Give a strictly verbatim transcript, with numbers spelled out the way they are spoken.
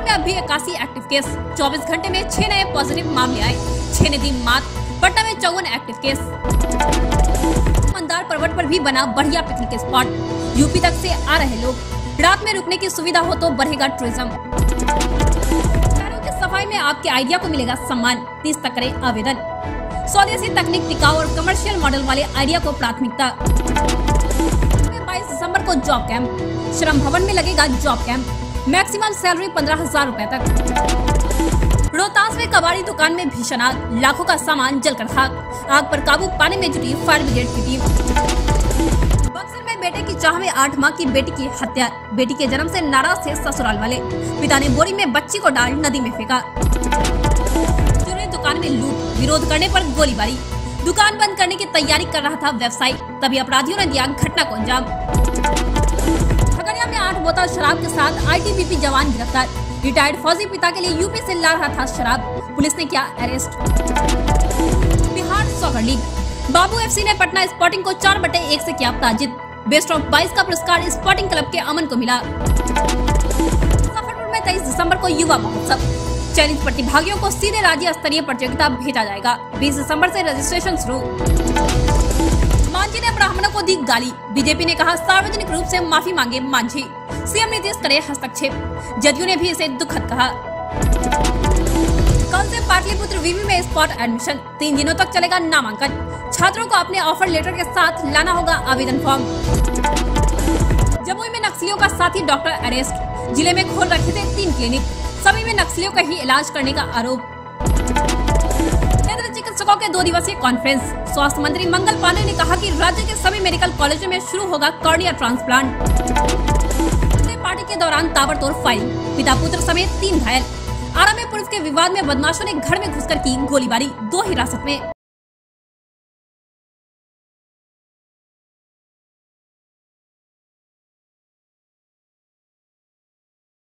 में अब भी इक्यासी एक्टिव केस, चौबीस घंटे में छह नए पॉजिटिव मामले आए, छह ने दी मात। पटना में चौवन एक्टिव केस। मंदार पर्वत पर भी बना बढ़िया पिकनिक स्पॉट, यूपी तक से आ रहे लोग, रात में रुकने की सुविधा हो तो बढ़ेगा टूरिज्म। शहरों की सफाई में आपके आइडिया को मिलेगा सम्मान, तीस तक करें आवेदन। स्वदेशी तकनीक, टिकाऊ और कमर्शियल मॉडल वाले आइडिया को प्राथमिकता। बाईस दिसंबर को जॉब कैंप, श्रम भवन में लगेगा जॉब कैंप, मैक्सिमम सैलरी पंद्रह हजार रूपए तक। रोहतास में कबाड़ी दुकान में भीषण आग, लाखों का सामान जलकर खाक, आग पर काबू पाने में जुटी फायर ब्रिगेड की टीम। बक्सर में बेटे की चाह में आठ माह की बेटी की हत्या, बेटी के जन्म से नाराज थे ससुराल वाले, पिता ने बोरी में बच्ची को डाल नदी में फेंका। दुकान में लूट, विरोध करने पर गोलीबारी, दुकान बंद करने की तैयारी कर रहा था व्यवसायी, तभी अपराधियों ने दिया घटना को अंजाम। खगड़िया में आठ बोतल शराब के साथ आईटीबीपी जवान गिरफ्तार, रिटायर्ड फौजी पिता के लिए यूपी से ला रहा था शराब, पुलिस ने किया arrest. Bihar soccer league, Babu FC ने पटना स्पोर्टिंग को चार बटे एक से किया पराजित, बेस्ट ऑफ बाईस का पुरस्कार स्पोर्टिंग क्लब के अमन को मिला। मुजफ्फरपुर में तेईस दिसंबर को युवा महोत्सव, चयनित प्रतिभागियों को सीधे राज्य स्तरीय प्रतियोगिता भेजा जाएगा, बीस दिसंबर से रजिस्ट्रेशन शुरू। मांझी ने ब्राह्मणों को दी गाली, बीजेपी ने कहा सार्वजनिक रूप से माफी मांगे मांझी, सीएम नीतीश करे हस्तक्षेप, जदयू ने भी इसे दुखद कहा। कल से पाटलिपुत्र विवि में स्पॉट एडमिशन, तीन दिनों तक चलेगा नामांकन, छात्रों को अपने ऑफर लेटर के साथ लाना होगा आवेदन फॉर्म। जमुई में नक्सलियों का साथी डॉक्टर अरेस्ट, जिले में खोल रखे थे तीन क्लिनिक, सभी में नक्सलियों का ही इलाज करने का आरोप। नेत्र चिकित्सकों के दो दिवसीय कॉन्फ्रेंस, स्वास्थ्य मंत्री मंगल पांडे ने कहा कि राज्य के सभी मेडिकल कॉलेजों में शुरू होगा कॉर्निया ट्रांसप्लांट। पार्टी के दौरान ताबड़तोड़ फायरिंग, पिता पुत्र समेत तीन घायल। आरा में पुलिस के विवाद में बदमाशों ने घर में घुसकर की गोलीबारी, दो हिरासत में।